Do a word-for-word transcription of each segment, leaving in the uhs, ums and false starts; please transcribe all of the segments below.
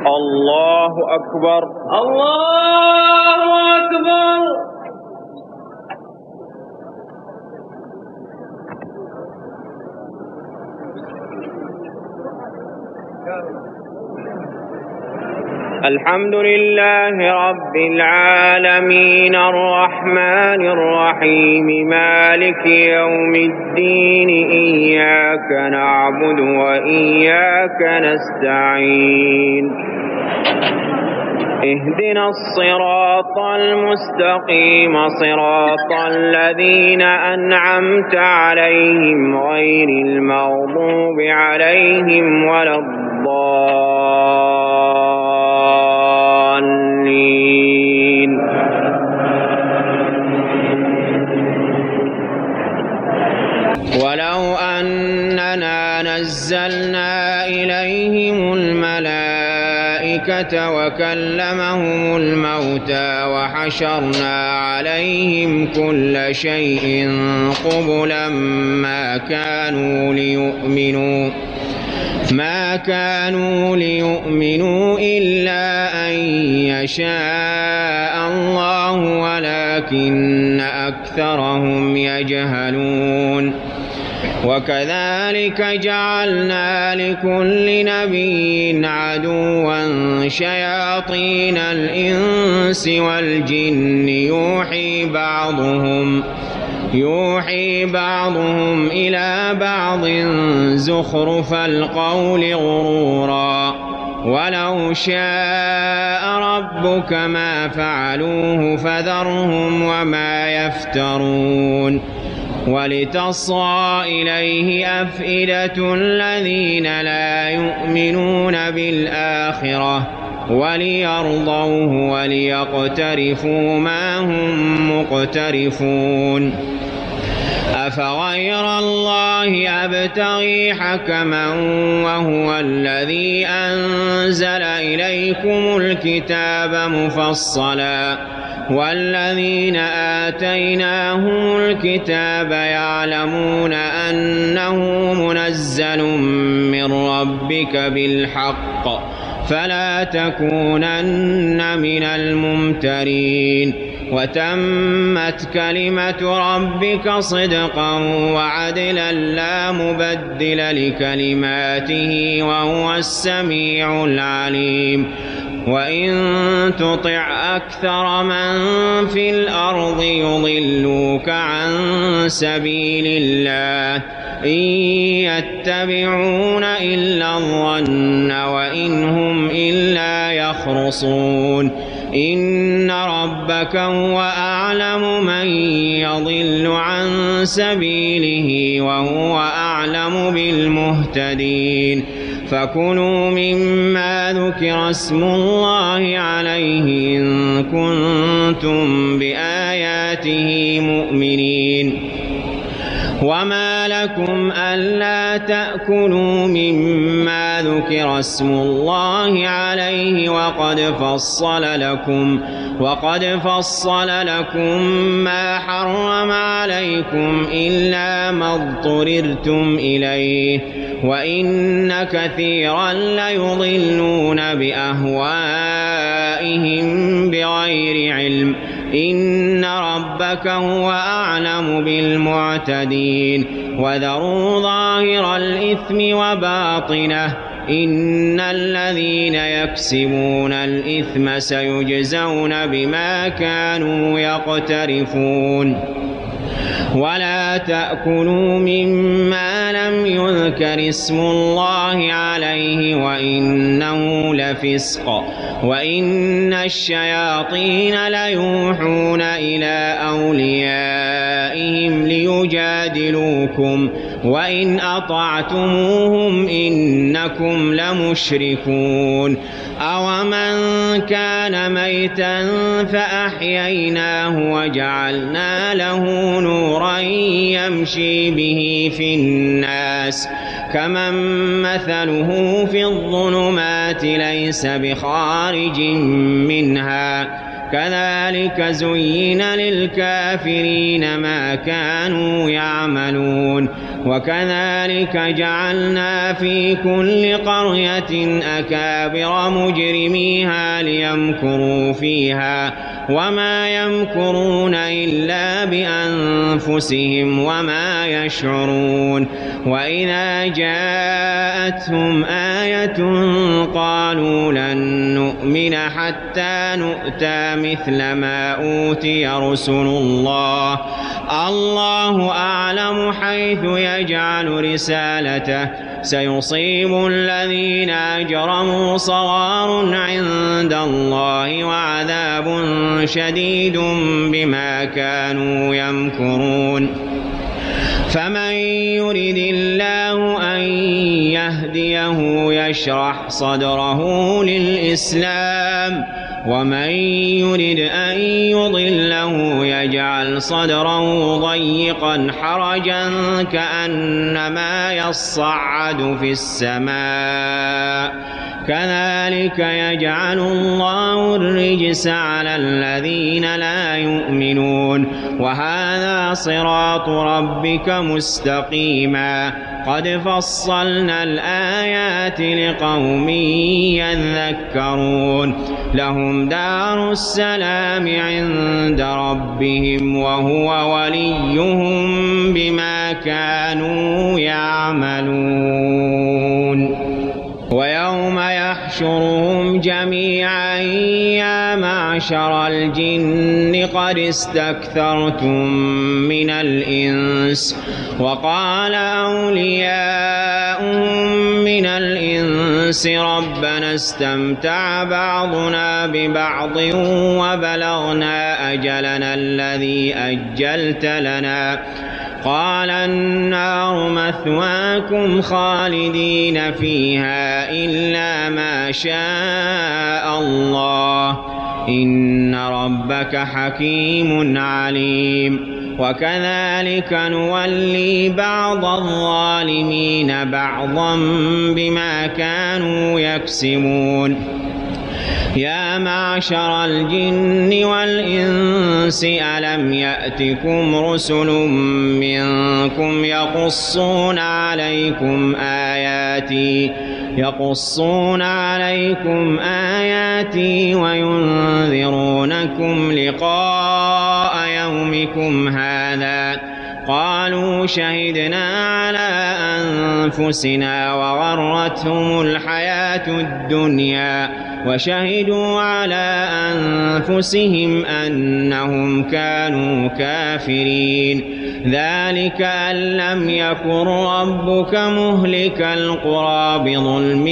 الله أكبر الله أكبر. الحمد لله رب العالمين الرحمن الرحيم مالك يوم الدين إياك نعبد وإياك نستعين اهدنا الصراط المستقيم صراط الذين أنعمت عليهم غير المغضوب عليهم ولا الضالين. ولو أننا نزلنا إليهم الملائكة وكلمهم الموتى وحشرنا عليهم كل شيء قبلا ما كانوا ليؤمنوا ما كانوا ليؤمنوا إلا أن يشاء الله ولكن أكثرهم يجهلون. وكذلك جعلنا لكل نبي عدوا شياطين الإنس والجن يوحي بعضهم يوحي بعضهم إلى بعض زخرف القول غرورا ولو شاء ربك ما فعلوه فذرهم وما يفترون. ولتصغى إليه أفئدة الذين لا يؤمنون بالآخرة وليرضوه وليقترفوا ما هم مقترفون. أفغير الله أبتغي حكما وهو الذي أنزل إليكم الكتاب مفصلا والذين آتيناهم الكتاب يعلمون أنه منزل من ربك بالحق فلا تكونن من الممترين. وتمت كلمة ربك صدقا وعدلا لا مبدل لكلماته وهو السميع العليم. وإن تطع أكثر من في الأرض يضلوك عن سبيل الله إن يتبعون إلا الظن وإن هم إلا يخرصون. إن ربك هو أعلم من يضل عن سبيله وهو أعلم بالمهتدين. فكلوا مما ذكر اسم الله عليه إن كنتم بآياته مؤمنين. وما لكم ألا تأكلوا مما ذكر اسم الله عليه وقد فصل لكم وقد فصل لكم ما حرم عليكم إلا ما اضطررتم إليه وإن كثيرا ليضلون بأهوائهم بغير علم. إن ربك هو أعلم بالمعتدين. وذروا ظاهر الإثم وباطنه إن الذين يكسبون الإثم سيجزون بما كانوا يقترفون. ولا تأكلوا مما لم يذكر اسم الله عليه وإنه لفسق وإن الشياطين ليوحون إلى أوليائهم ليجادلوكم وإن أطعتموهم إنكم لمشركون. أومن كان ميتا فأحييناه وجعلنا له نورا يمشي به في الناس كمن مثله في الظلمات ليس بخارج منها كذلك زين للكافرين ما كانوا يعملون وكذلك جعلنا في كل قرية أكابر مجرميها ليمكروا فيها وما يمكرون إلا بأنفسهم وما يشعرون وإذا جاءتهم آية قالوا لن نؤمن حتى نؤتى مثل ما أوتي رسل الله الله أعلم حيث يجعل رسالته سيصيب الذين أجرموا صغار عند الله وعذاب شديد بما كانوا يمكرون فمن يرد الله أن يهديه يشرح صدره للإسلام ومن يرد أن يضله يجعل صدره ضيقا حرجا كأنما يصعد في السماء كذلك يجعل الله الرجس على الذين لا يؤمنون وهذا صراط ربك مستقيما قد فصلنا الآيات لقوم يذكرون لهم دار السلام عند ربهم وهو وليهم بما كانوا يعملون ويوم يحشرهم جميعا يا معشر الجن قد استكثرتم من الإنس وقال أولياؤهم من الإنس ربنا استمتع بعضنا ببعض وبلغنا أجلنا الذي أجلت لنا قال النار مثواكم خالدين فيها إلا ما شاء الله إن ربك حكيم عليم وكذلك نولي بعض الظالمين بعضا بما كانوا يكسبون يا معشر الجن والإنس ألم يأتكم رسل منكم يقصون عليكم آياتي يقصون عليكم آياتي وينذرونكم لقاء يومكم هذا قالوا شهدنا على أنفسنا وغرتهم الحياة الدنيا وشهدوا على أنفسهم أنهم كانوا كافرين ذلك أن لم يكن ربك مهلك القرى بظلم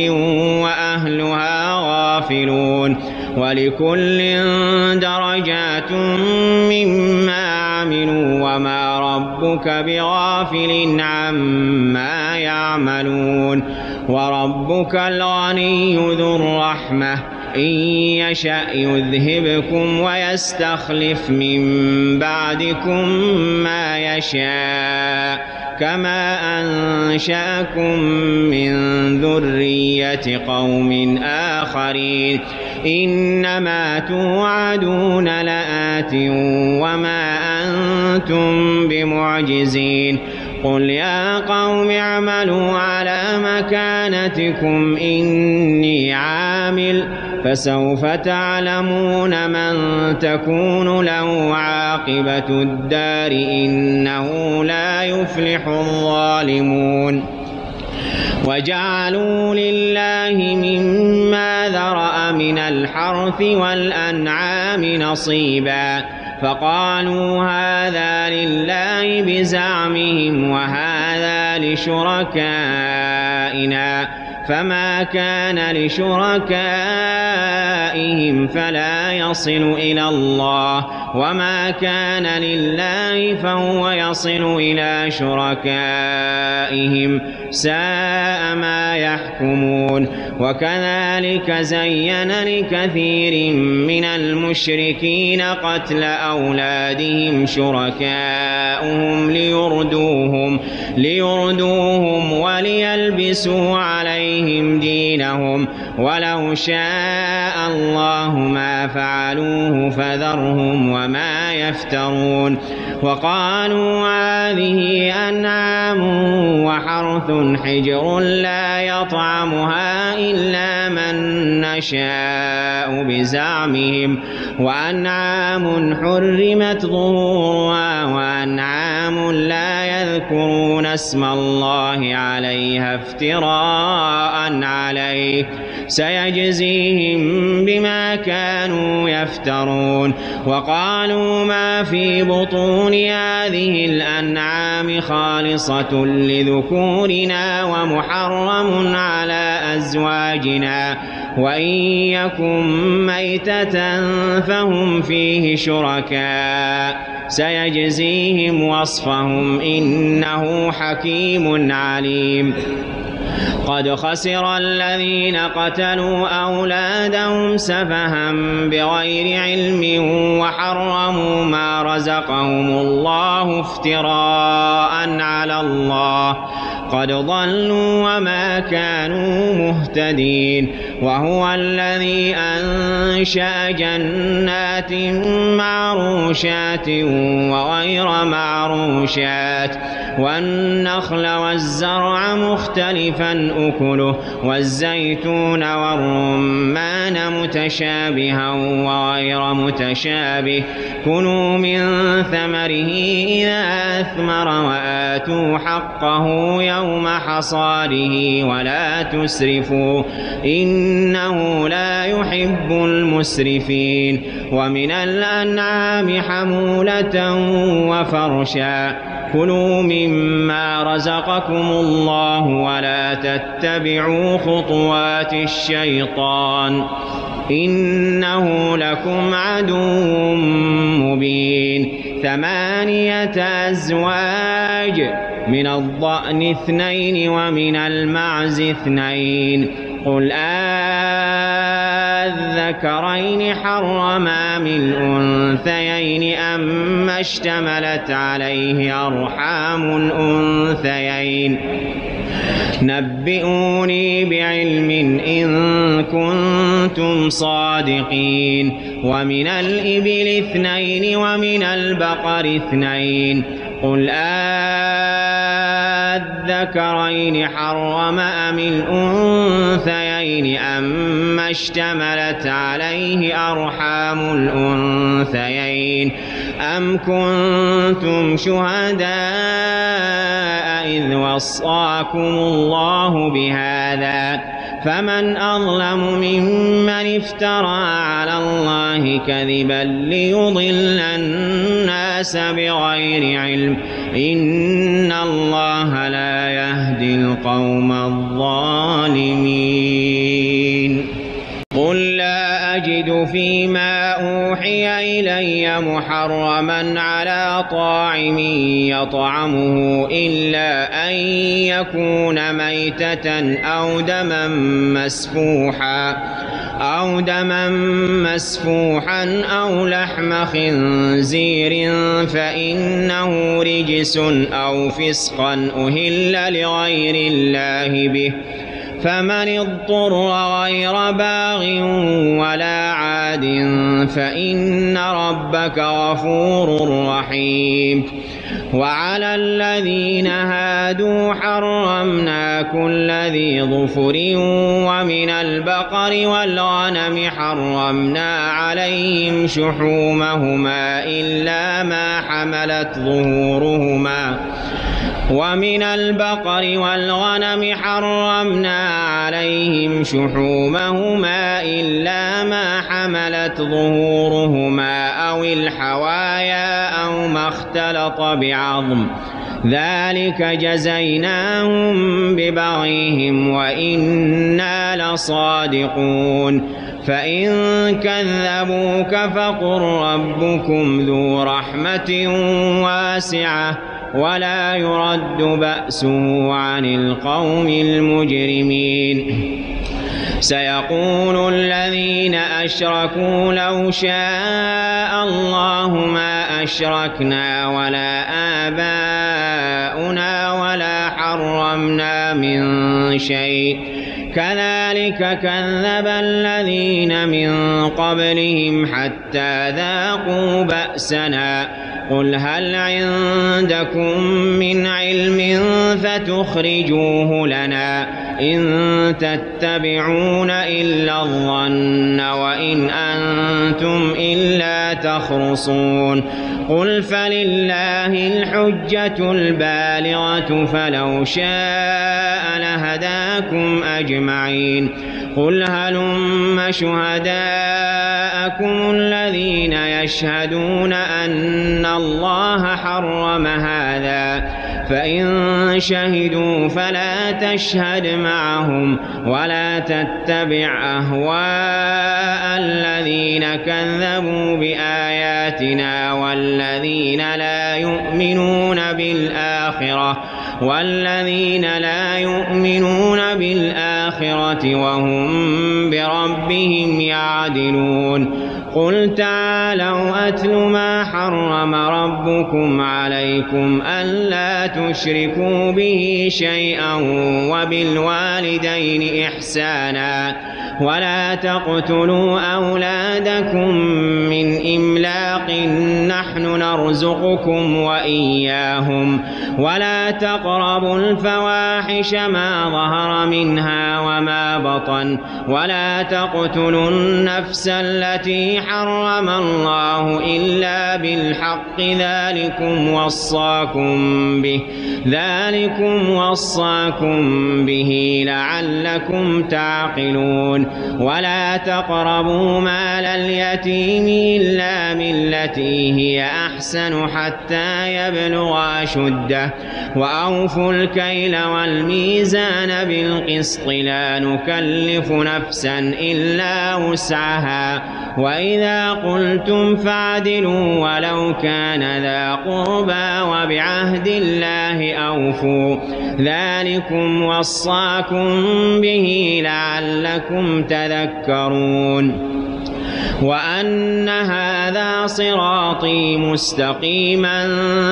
وأهلها غافلون ولكل درجات مما عملوا وما ربك بغافل عما يعملون وربك الغني ذو الرحمة إن يشأ يذهبكم ويستخلف من بعدكم ما يشاء كما أنشأكم من ذرية قوم آخرين إنما توعدون لآت وما أنتم بمعجزين قل يا قوم اعملوا على مكانتكم إني عامل فسوف تعلمون من تكون له عاقبة الدار إنه لا يفلح الظالمون وجعلوا لله مما ذرأ من الحرث والأنعام نصيبا فقالوا هذا لله بزعمهم وهذا لشركائنا فما كان لشركائهم فلا يصل إلى الله وما كان لله فهو يصل إلى شركائهم ساء ساء ما يحكمون وكذلك زين لكثير من المشركين قتل أولادهم شركاؤهم ليردوهم, ليردوهم وليلبسوا عليهم دينهم ولو شاء الله ما فعلوه فذرهم وما يفترون وقالوا هذه أنعام وحرث حجر لا يطعمها إلا من نشاء بزعمهم وأنعام حرمت ظهورها وأنعام لا يذكرون اسم الله عليها افتراء عليه سيجزيهم بما كانوا يفترون وقالوا ما في بطون هذه الأنعام خالصة لذكورنا ومحرم على أزواجنا وإن يكن ميتة فهم فيه شركاء سيجزيهم وصفهم إنه حكيم عليم قد خسر الذين قتلوا أولادهم سفها بغير علم وحرموا ما رزقهم الله افتراء على الله قد ضلوا وما كانوا مهتدين وهو الذي أنشأ جنات معروشات وغير معروشات والنخل والزرع مختلفا أكله والزيتون والرمان متشابها وغير متشابه كلوا من ثمره إذا أثمر وآتوا حقه يوم حصاده ولا تسرفوا إنه لا يحب المسرفين ومن الأنعام حمولة وفرشا كلوا مما رزقكم الله ولا تتبعوا خطوات الشيطان إنه لكم عدو مبين ثمانية أزواج من الضأن اثنين ومن المعز اثنين قل أذكرين حرم أم الأنثيين أما اشتملت عليه أرحام الأنثيين نبئوني بعلم إن كنتم صادقين ومن الإبل اثنين ومن البقر اثنين قل أذكرين حرم أم الأنثيين أما اشتملت عليه أرحام الأنثيين أم كنتم شهداء إذ وصاكم الله بهذا فمن أظلم ممن افترى على الله كذبا ليضل الناس بغير علم إن الله لا يهدي القوم الظالمين قل لا أجد فيما أوحي إلي محرما على طاعم يطعمه إلا أن يكون ميتة أو دما مسفوحا أو دما مسفوحا أو لحم خنزير فإنه رجس أو فسقا أهل لغير الله به فمن اضطر غير باغ ولا عاد فإن ربك غفور رحيم وعلى الذين هادوا حرمنا كل ذي ظفر ومن البقر والغنم حرمنا عليهم شحومهما إلا ما حملت ظهورهما ومن البقر والغنم حرمنا عليهم شحومهما إلا ما حملت ظهورهما أو الحوايا أو ما اختلط بعظم ذلك جزيناهم ببغيهم وإنا لصادقون فإن كذبوك فقل ربكم ذو رحمة واسعة ولا يرد بأسه عن القوم المجرمين. سيقول الذين أشركوا لو شاء الله ما أشركنا ولا آباؤنا ولا حرمنا من شيء كذلك كذب الذين من قبلهم حتى ذاقوا بأسنا قل هل عندكم من علم فتخرجوه لنا إن تتبعون إلا الظن وإن أنتم إلا تخرصون قل فلله الحجة البالغة فلو شاء لهداكم أجمعين قل هلم شهداءكم الذين يشهدون أن الله حرم هذا فإن شهدوا فلا تشهد معهم ولا تتبع أهواء الذين كذبوا بآياتنا والذين لا يؤمنون بالآخرة والذين لا يؤمنون بالآخرة وهم بربهم يعدلون قل تعالوا أتل ما حرم ربكم عليكم ألا تشركوا به شيئا وبالوالدين إحسانا ولا تقتلوا أولادكم من إملاق نحن نرزقكم وإياهم ولا تقربوا الفواحش ما ظهر منها وما بطن ولا تقتلوا النفس التي حرم الله إلا بالحق ذلكم وصاكم به ذلكم وصاكم به لعلكم تعقلون ولا تقربوا مال اليتيم إلا بالتي هي أحسن حتى يبلغ أشده وأوفوا الكيل والميزان بالقسط لا نكلف نفسا إلا وسعها وإذا قلتم فاعدلوا ولو كان ذا قربى وبعهد الله أوفوا ذلكم وصاكم به لعلكم تذكرون وأن هذا صراطي مستقيما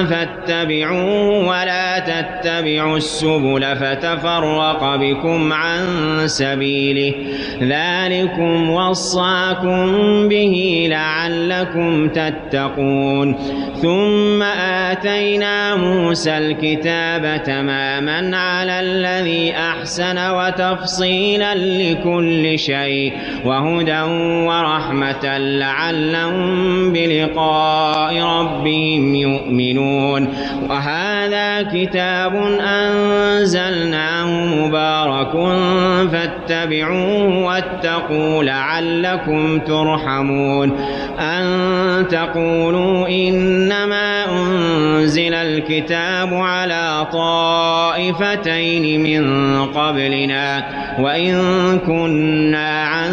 فاتبعوه ولا تتبعوا السبل فتفرق بكم عن سبيله ذلكم وصاكم به لعلكم تتقون ثم آتينا موسى الكتاب تماما على الذي أحسن وتفصيلا لكل شيء وهدى ورحمة لعلهم بلقاء ربهم يؤمنون وهذا كتاب أنزلناه مبارك فاتبعوه واتقوا لعلكم ترحمون أن تقولوا إنما أنزل الكتاب على طائفتين من قبلنا وإن كنا عن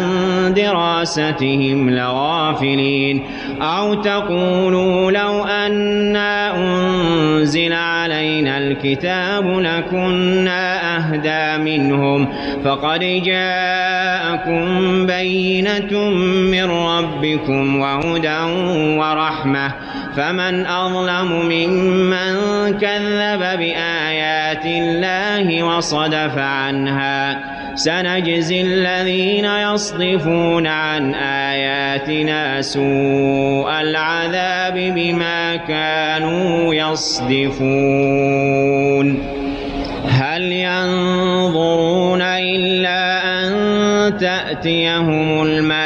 دراستهم لغافلين أو تقولوا لو أنا أنزل علينا الكتاب لكنا أهدى منهم فقد جاءكم بينة من ربكم وهدى ورحمة فمن أظلم ممن كذب بآيات الله وصدف عنها سنجزي الذين يصدفون عن آياتنا سوء العذاب بما كانوا يصدفون هل ينظرون إلا أن تأتيهم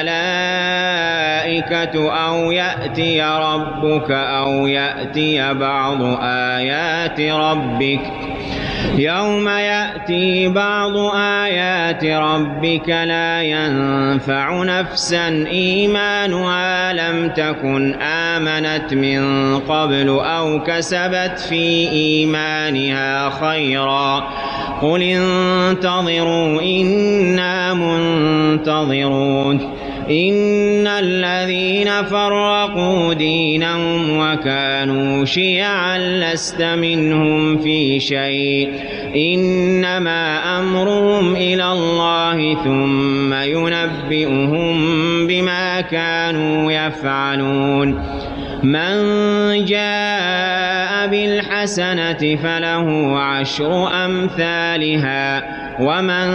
الملائكة أو يأتي ربك أو يأتي بعض آيات ربك يوم يأتي بعض آيات ربك لا ينفع نفسا إيمانها لم تكن آمنت من قبل أو كسبت في إيمانها خيرا قل انتظروا إنا منتظرون إن الذين فرقوا دينهم وكانوا شيعا لست منهم في شيء إنما أمرهم إلى الله ثم ينبئهم بما كانوا يفعلون من جاء بالحسنة فله عشر أمثالها ومن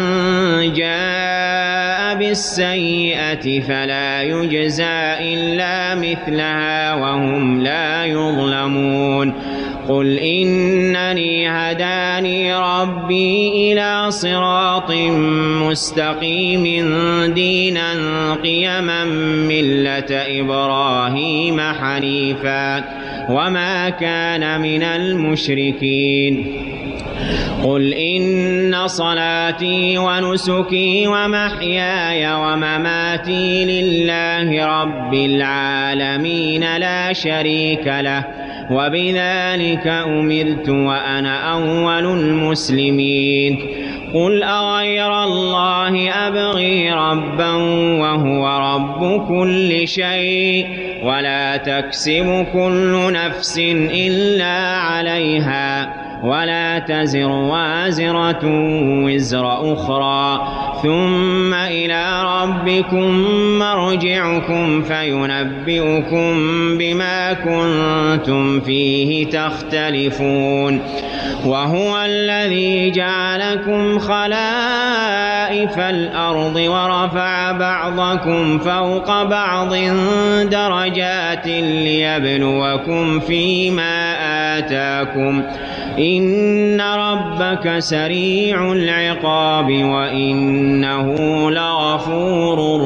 جاء بالسيئة فلا يجزى إلا مثلها وهم لا يظلمون قل إنني هداني ربي إلى صراط مستقيم دينا قيما ملة إبراهيم حنيفا وما كان من المشركين قل إن صلاتي ونسكي ومحياي ومماتي لله رب العالمين لا شريك له وبذلك أمرت وأنا أول المسلمين قل أغير الله أبغي ربا وهو رب كل شيء ولا تكسب كل نفس إلا عليها ولا تزر وازرة وزر أخرى ثم إلى ربكم مرجعكم فينبئكم بما كنتم فيه تختلفون وهو الذي جعلكم خلائف الأرض ورفع بعضكم فوق بعض درجات ليبلوكم فيما آتاكم إن ربك سريع العقاب وإنه لغفور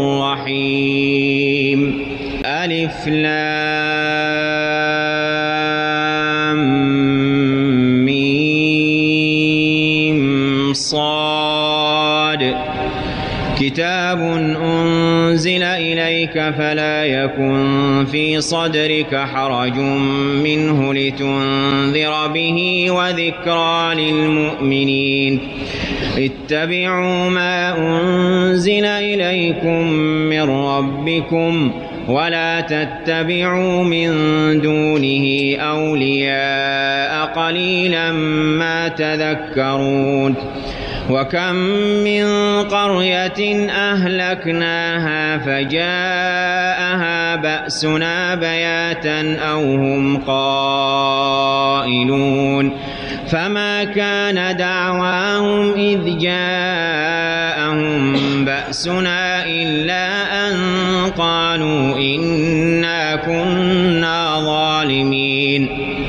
رحيم ألف لام ميم صاد كتاب أنزل إليك فلا يكن في صدرك حرج منه لتنذر به وذكرى للمؤمنين اتبعوا ما أنزل إليكم من ربكم ولا تتبعوا من دونه أولياء قليلا ما تذكرون وكم من قرية أهلكناها فجاءها بأسنا بياتا أو هم قائلون فما كان دعواهم إذ جاءهم بأسنا إلا أن قالوا إنا كنا ظالمين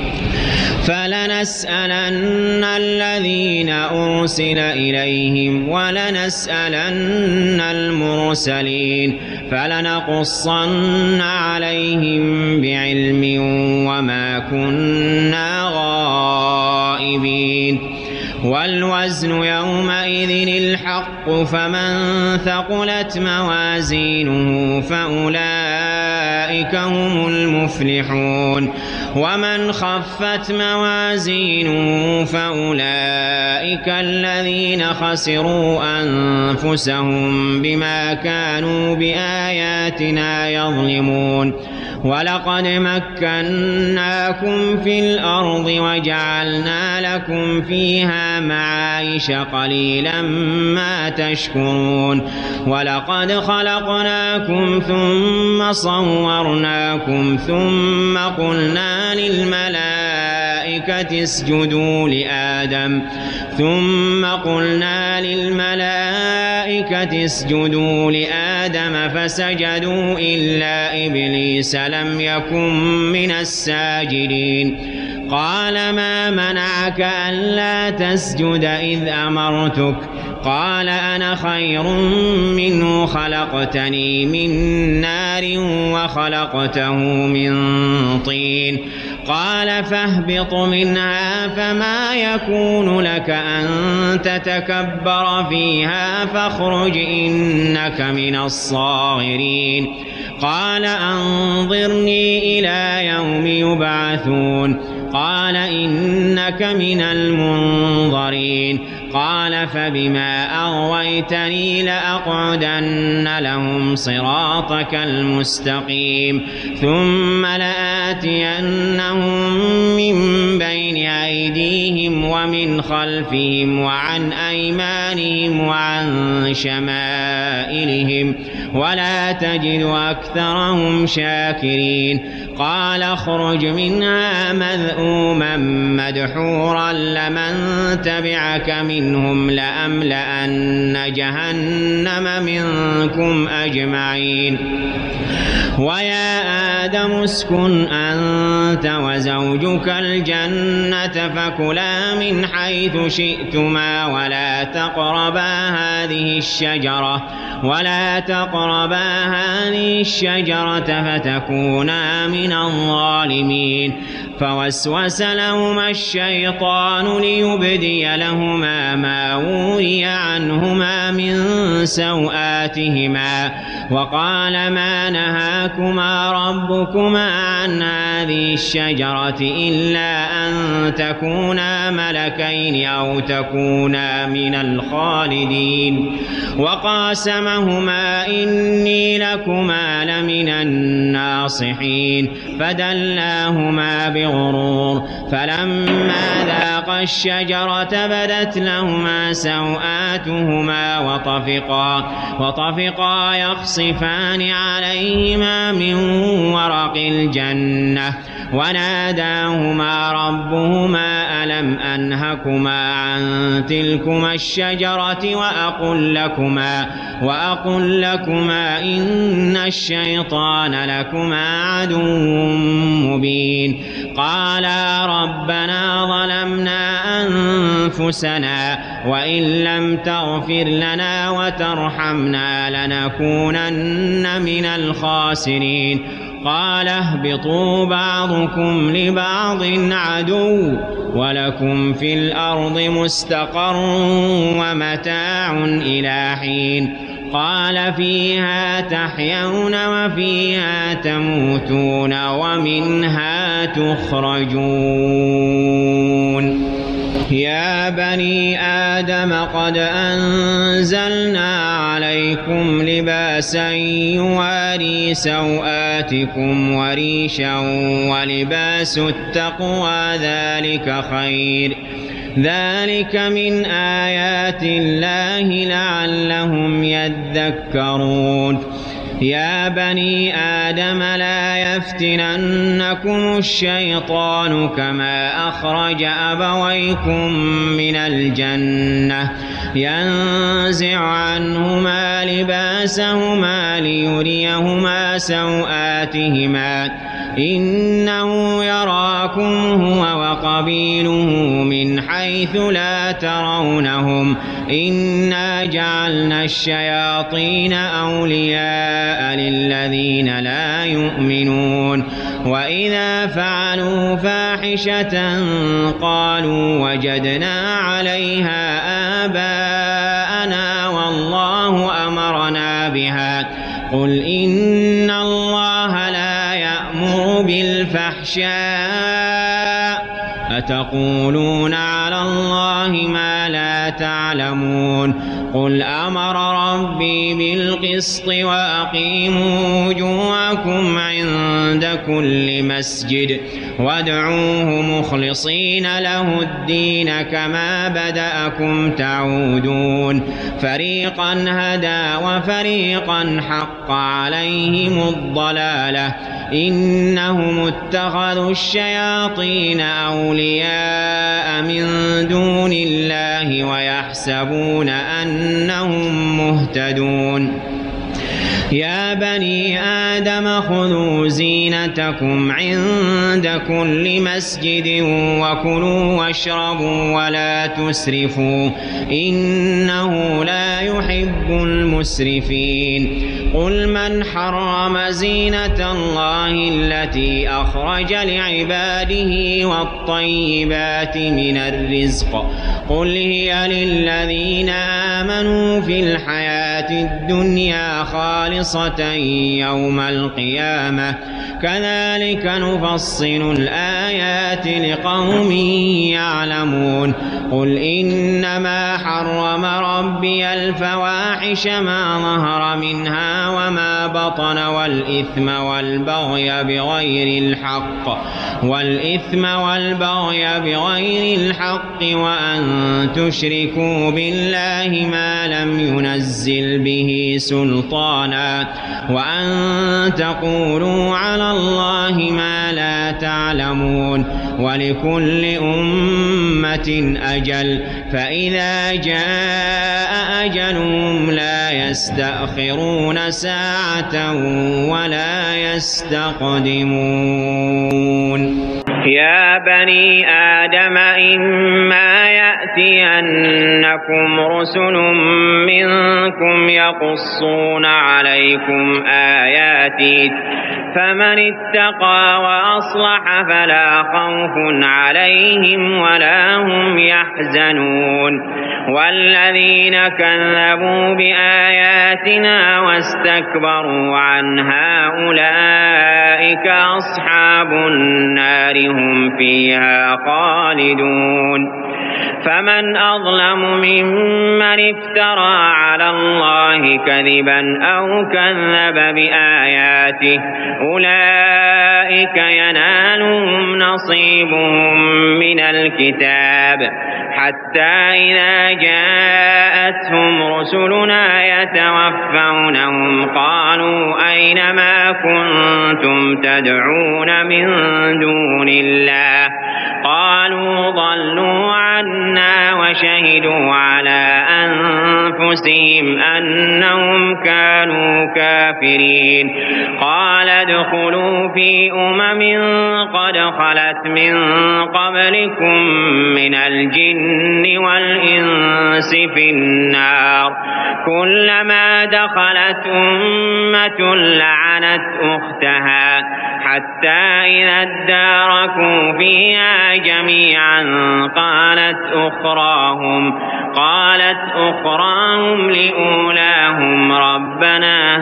فلنسألن الذين أرسل إليهم ولنسألن المرسلين فلنقصن عليهم بعلم وما كنا غائبين والوزن يومئذ الحق فمن ثقلت موازينه فأولئك هم المفلحون ومن خفت موازينه فأولئك الذين خسروا أنفسهم بما كانوا بآياتنا يظلمون ولقد مكناكم في الأرض وجعلنا لكم فيها معايش قليلا ما تشكرون ولقد خلقناكم ثم صورناكم ثم قلنا للملائكة اسجدوا لآدم ثم قلنا للملائكة اسجدوا لآدم فسجدوا إلا إبليس لم يكن من الساجدين قال ما منعك ألا تسجد إذ أمرتك قال أنا خير منه خلقتني من نار وخلقته من طين قال فاهبط منها فما يكون لك أن تتكبر فيها فاخرج إنك من الصاغرين قال أنظرني إلى يوم يبعثون قال إنك من المنظرين قال فبما أغويتني لأقعدن لهم صراطك المستقيم ثم لآتينهم من بين أيديهم ومن خلفهم وعن أيمانهم وعن شمائلهم ولا تجد أكثرهم شاكرين قال اخرج منها مذءوما مدحورا لمن تبعك منهم لأملأن جهنم منكم أجمعين ويا آدم اسكن أنت وزوجك الجنة فكلا من حيث شئتما ولا تقربا هذه الشجرة ولا تقربا هذه الشجرة فتكونا من الظالمين فوسوس لهما الشيطان ليبدي لهما ما وري عنهما من سوآتهما وقال ما نهاكما ربكما عن هذه الشجرة إلا أن تكونا ملكين أو تكونا من الخالدين وقاسمهما إني لكما لمن الناصحين فدلاهما بغرور فلما ذاقا الشجرة بدت لهما سوآتهما وطفقا وطفقا يخصفان عليهما من ورق الجنة وناداهما ربهما ألم أنهكما عن تلكما الشجرة وأقل لكما وأقل لكما إن الشيطان لكما عدو مبين قالا ربنا ظلمنا أنفسنا وإن لم تغفر لنا وترحمنا لنكونن من الخاسرين قال اهبطوا بعضكم لبعض عدو ولكم في الأرض مستقر ومتاع إلى حين قال فيها تحيون وفيها تموتون ومنها تخرجون يا بني آدم قد أنزلنا عليكم لباسا يواري سوآتكم وريشا ولباس التقوى ذلك خير ذلك من آيات الله لعلهم يذكرون يا بني آدم لا يفتننكم الشيطان كما أخرج أبويكم من الجنة ينزع عنهما لباسهما ليريهما سوآتهما إنه يراكم هو وقبيله من حيث لا ترونهم إنا جعلنا الشياطين أولياء للذين لا يؤمنون وإذا فعلوا فاحشة قالوا وجدنا عليها آباءنا والله أمرنا بها قل إن الله لا يأمر بالفحشاء أتقولون على الله ما لا تعلمون قل أمر ربي بالقسط وأقيموا وجوهكم عند كل مسجد وادعوه مخلصين له الدين كما بدأكم تعودون فريقا هدى وفريقا حق عليهم الضلالة إنهم اتخذوا الشياطين أولياء من دون الله ويحسبون أنهم مهتدون يا بني آدم خذوا زينتكم عند كل مسجد وكلوا واشربوا ولا تسرفوا إنه لا يحب المسرفين قل من حرم زينة الله التي أخرج لعباده والطيبات من الرزق قل هي للذين آمنوا في الحياة الدنيا خالصة يوم القيامة كذلك نفصل الآيات لقوم يعلمون قل إنما حرم ربي الفواحش ما ظهر منها وما بطن والإثم والبغي بغير الحق والإثم والبغي بغير الحق وأن تشركوا بالله ما لم ينزل به سلطانا وأن تقولوا على الله ما لا تعلمون ولكل أمة أجل فإذا جاء أجلهم لا يستأخرون ساعة ولا يستقدمون يا بني آدم إما يأتينكم رسل منكم يقصون عليكم آياتي فمن اتقى وأصلح فلا خوف عليهم ولا هم يحزنون والذين كذبوا بآياتنا واستكبروا عنها أولئك أصحاب النار هم فيها خالدون فمن أظلم ممن افترى على الله كذبا أو كذب بآياته أولئك ينالهم نصيبهم من الكتاب حتى إذا جاءتهم رسلنا يتوفونهم قالوا أين ما كنتم تدعون من دون الله قالوا ضلوا عنا وشهدوا على أنفسهم أنهم كانوا كافرين قال ادخلوا في أمم قد خلت من قبلكم من الجن والإنس في النار كلما دخلت أمة لعنت أختها حتى إذا اداركوا فيها جميعا قالت أخراهم قالت أخراهم لأولاهم ربنا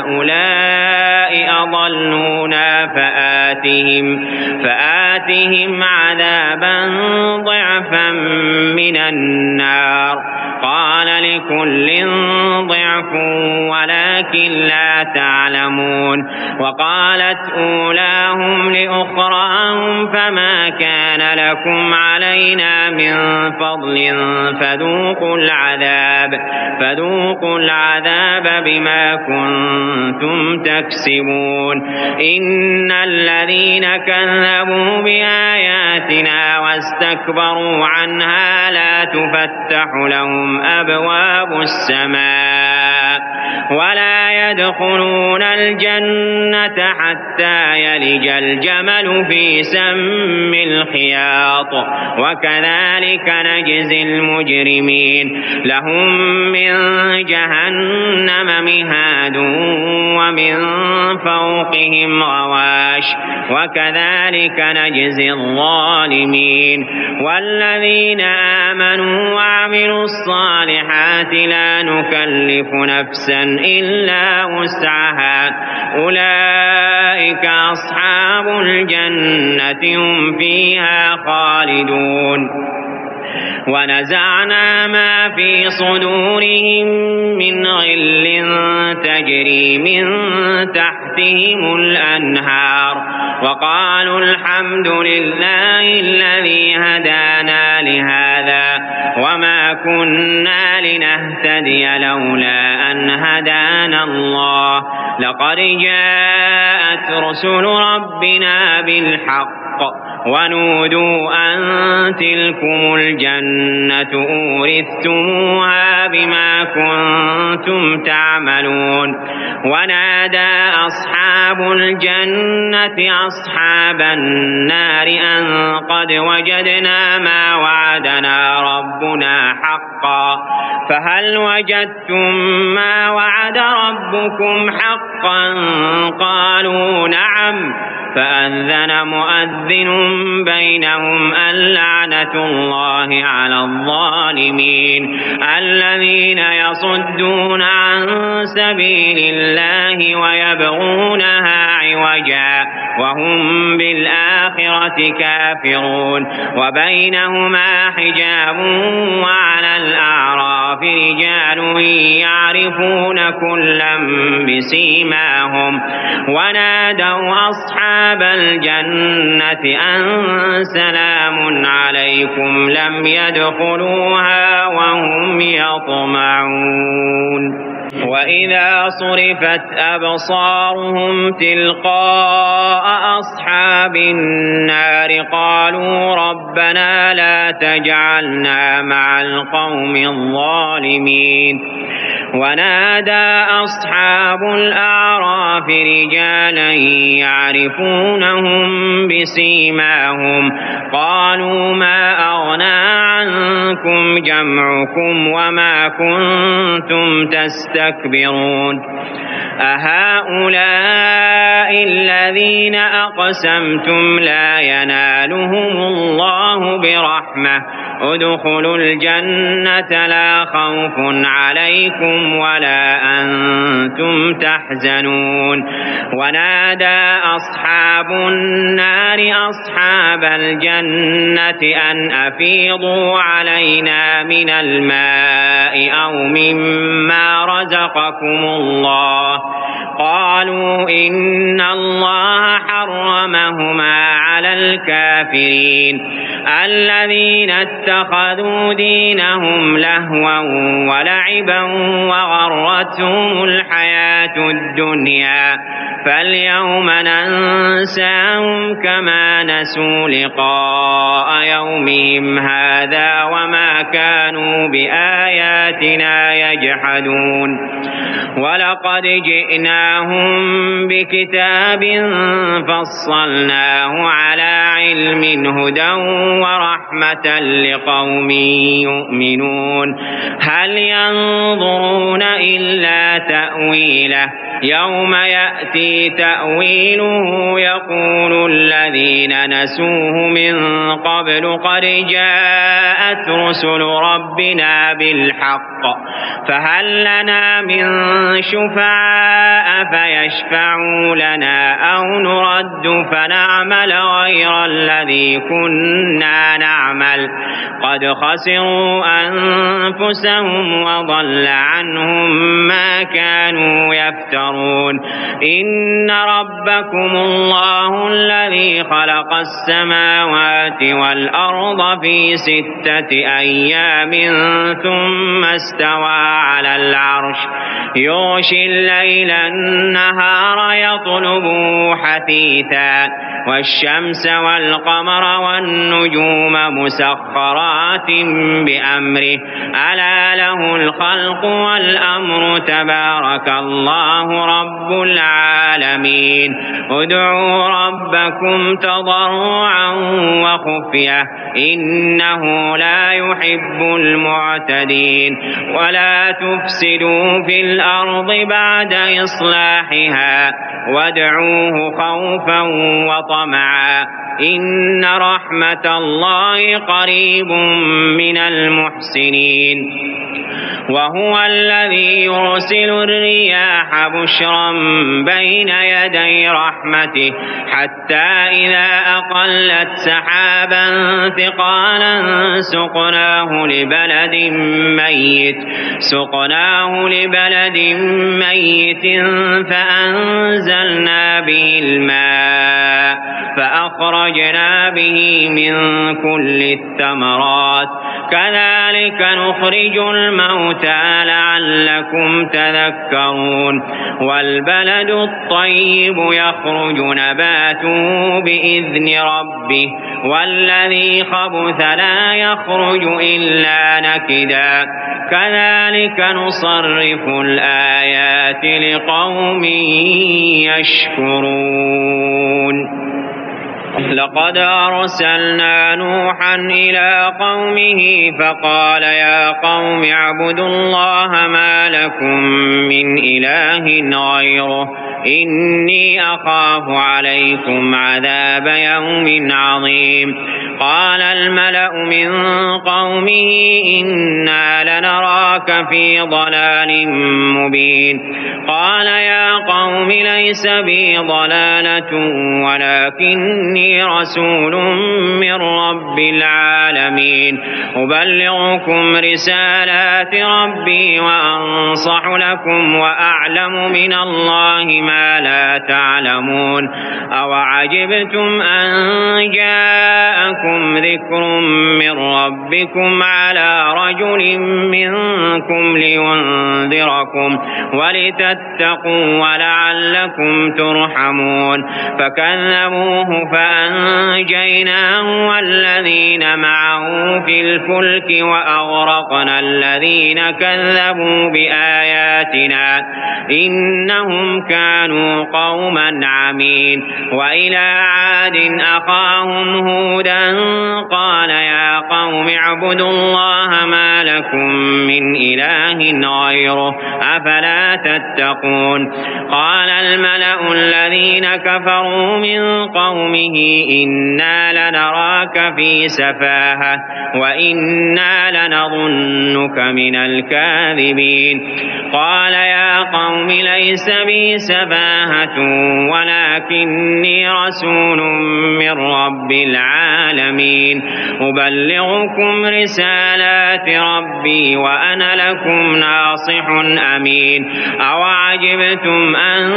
هؤلاء أضلونا فآتهم فآتهم عذابا ضعفا من النار قال لكل ضعف ولكن لا تعلمون وقالت أولاهم لأخراهم فما كان لكم علينا من فضل فذوقوا العذاب فذوقوا العذاب بما كنتم تكسبون إن الذين كذبوا بآياتنا واستكبروا عنها لا تفتح لهم أبواب السماء ولا يدخلون الجنة حتى يلج الجمل في سم الخياط وكذلك نجزي المجرمين لهم من جهنم مهاد ومن فوقهم غواش وكذلك نجزي الظالمين والذين آمنوا وعملوا الصالحات لا نكلف نفسا إلا وسعها أولئك أصحاب الجنة هم فيها خالدون ونزعنا ما في صدورهم من غل تجري من تحتهم الأنهار وقالوا الحمد لله الذي هدانا لهذا وما كنا لنهتدي لولا أن هدانا الله لقد جاءت رسل ربنا بالحق ونودوا أن تلكم الجنة أورثتموها بما كنتم تعملون ونادى أصحاب الجنة أصحاب النار أن قد وجدنا ما وعدنا ربنا حقا فهل وجدتم ما وعد ربكم حقا قالوا نعم فأذن مؤذن بينهم اللعنة الله على الظالمين الذين يصدون عن سبيل الله ويبغونها عوجا وهم بالآخرة كافرون وبينهما حجاب وعلى الأعراف رجال يعرفون كلا بسيماهم ونادوا أصحاب الجنة أن سلام عليكم لم يدخلوها وهم يطمعون وإذا صرفت أبصارهم تلقاء أصحاب النار قالوا ربنا لا تجعلنا مع القوم الظالمين ونادى أصحاب الأعراف رجالا يعرفونهم بسيماهم قالوا ما أغنى عنكم جمعكم وما كنتم تستكبرون أهؤلاء الذين أقسمتم لا ينالهم الله برحمة ادخلوا الجنة لا خوف عليكم ولا أنتم تحزنون ونادى أصحاب النار أصحاب الجنة أن أفيضوا علينا من الماء أو مما رزقكم الله قالوا إن الله حرمهما على الكافرين الذين اتخذوا دينهم لهوا ولعبا وغرتهم الحياة الدنيا فاليوم ننساهم كما نسوا لقاء يومهم هذا وما كانوا بآياتنا يجحدون ولقد جئناهم بكتاب فصلناه على علم هدى ورحمة لقوم يؤمنون هل ينظرون إلا تأويله يوم يأتي تأويله يقول الذين نسوه من قبل قد جاءت رسل ربنا بالحق فهل لنا من شفعاء فيشفعوا لنا أو نرد فنعمل غير الذي كنا نعمل قد خسروا أنفسهم وضل عنهم ما كانوا يفترون إن ربكم الله الذي خلق السماوات والأرض في ستة أيام ثم استوى على العرش يغشي الليل النهار يطلبه حثيثا والشمس والقمر والنجوم مسخرات بأمره ألا له الخلق والأمر تبارك الله رب العالمين ادعوا ربكم تضرعا وخفية إنه لا يحب المعتدين ولا تفسدوا في الأرض بعد إصلاحها وادعوه خوفا وطمعا إن رحمة الله قريب من المحسنين وهو الذي يرسل الرياح بشرا بين يدي رحمته حتى إذا أقلت سحابا ثقالا سقناه لبلد ميت سقناه لبلد ميت فأنزلنا به الماء ماء فأخرجنا به من كل الثمرات كذلك نخرج الموتى لعلكم تذكرون والبلد الطيب يخرج نباته بإذن ربه والذي خبث لا يخرج إلا نكدا كذلك نصرف الآيات لقوم يشكرون لقد أرسلنا نوحا إلى قومه فقال يا قوم اعبدوا الله ما لكم من إله غيره إني أخاف عليكم عذاب يوم عظيم قال الملأ من قومه إنا لنراك في ضلال مبين قال يا قوم ليس بي ضلالة ولكني رسول من رب العالمين أبلغكم رسالات ربي وأنصح لكم وأعلم من الله ما لا تعلمون أوعجبتم أن جاءكم ذكر من ربكم على رجل منكم لينذركم ولتتقوا ولعلكم ترحمون فكذبوه فأنجيناه والذين معه في الفلك وأغرقنا الذين كذبوا بآياتنا إنهم كانوا قوما عمين وإلى عاد أخاهم هودا قال يا قوم اعبدوا الله ما لكم من إله غيره أفلا تتقون قال الملأ الذين كفروا من قومه إنا لنراك في سفاهة وإنا لنظنك من الكاذبين قال يا قوم ليس بي سفاهة ولكني رسول من رب العالمين أبلغكم رسالات ربي وأنا لكم ناصح أمين أوعجبتم أن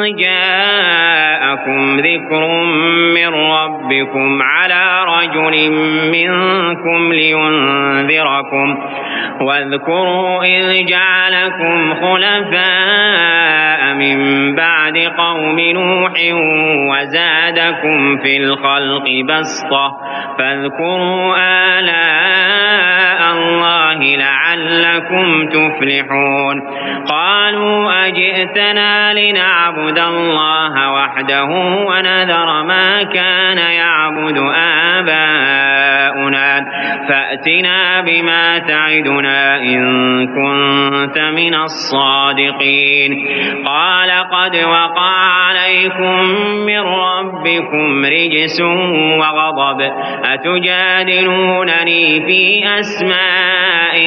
جاءكم ذكر من ربكم على رجل منكم لينذركم واذكروا إذ جعلكم خلفاء من بعد قوم نوح وزادكم في الخلق بسطة فاذكروا آلاء الله لعلكم تفلحون قالوا أجئتنا لنعبد الله وحده ونذر ما كان يعبد آباؤنا فأتنا بما تعدنا إن كنت من الصادقين قال قد وقع عليكم من ربكم رجس وغضب أتجادلونني في أسماء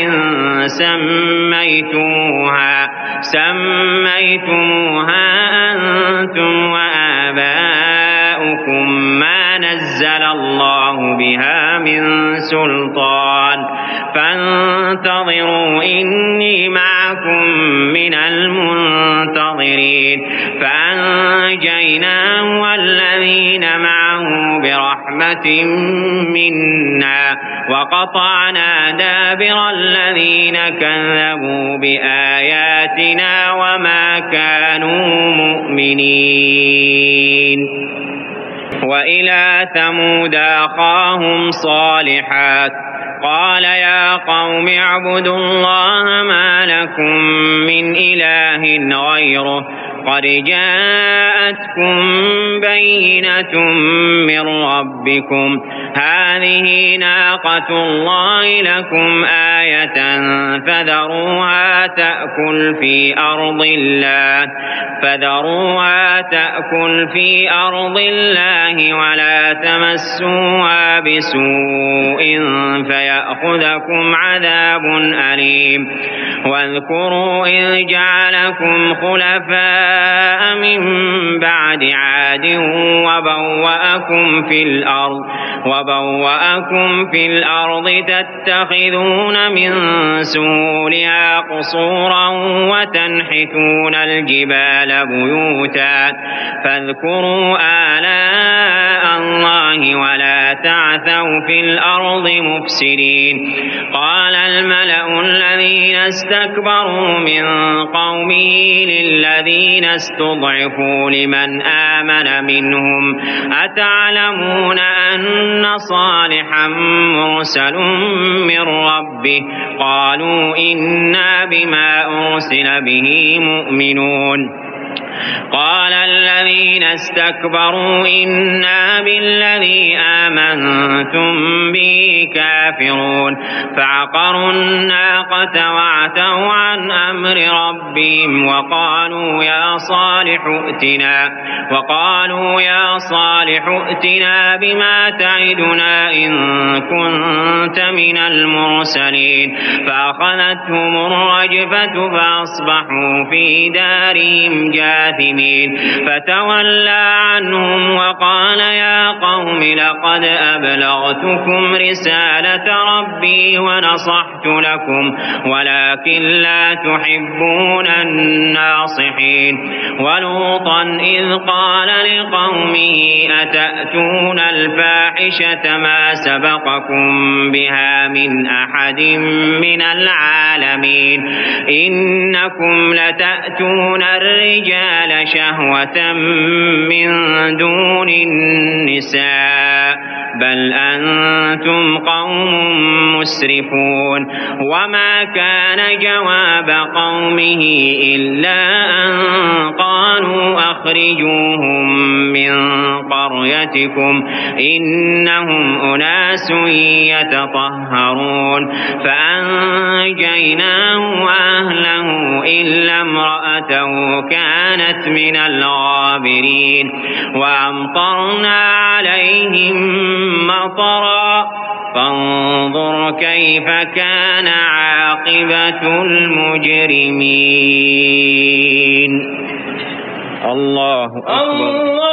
سميتموها سميتموها أنتم وآباؤكم ما نزل الله بها من سلطان فانتظروا إني معكم من المنتظرين فأنجيناه والذين معه برحمة منا وقطعنا دابر الذين كذبوا بآياتنا وما كانوا مؤمنين وإلى ثمود أخاهم صالحا قال يا قوم اعبدوا الله ما لكم من إله غيره قد جاءتكم بينة من ربكم هذه ناقة الله لكم آية فذروها تأكل في أرض الله فذروها تأكل في أرض الله ولا تمسوها بسوء فيأخذكم عذاب أليم واذكروا إذ جعلكم خلفاء من بعد عاد وبوأكم في الأرض وبوأكم في الأرض تتخذون من سهولها قصورا وتنحتون الجبال بيوتا فاذكروا آلاء الله ولا تعثوا في الأرض مفسدين. قال الملأ الذين استكبروا من قومه للذين استضعفوا لمن آمن منهم أتعلمون أن صالحا مرسل من ربه؟ قالوا إنا بما أرسل به مؤمنون. قال الذين استكبروا إنا بالذي آمنتم به كافرون. فعقروا الناقة وعتوا عن أمر ربهم وقالوا يا صالح ائتنا وقالوا يا صالح ائتنا بما تعدنا إن كنت من المرسلين. فأخذتهم الرجفة فأصبحوا في دارهم جاثمين. فتولى عنهم وقال يا قوم لقد أبلغتكم رسالة ربي ونصحت لكم ولكن لا تحبون الناصحين. ولوطا إذ قال لقومه أتأتون الفاحشة ما سبقكم بها من أحد من العالمين إنكم لتأتون الرجال شهوة من دون النساء بل أنتم قوم مسرفون. وما كان جواب قومه إلا أن قالوا أخرجوهم من قريتكم إنهم أناس يتطهرون. فأنجيناه وأهله إلا امرأته كانت من الغابرين. وأمطرنا عليهم مطرا فانظر كيف كان عاقبة المجرمين. الله أكبر.